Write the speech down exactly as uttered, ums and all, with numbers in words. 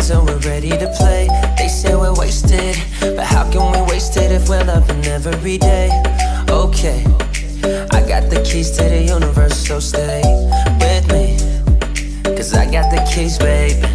until we're ready to play. They say we're wasted, but how can we waste it if we're loving every day? Okay, I got the keys to the universe, so stay with me, cause I got the keys, babe.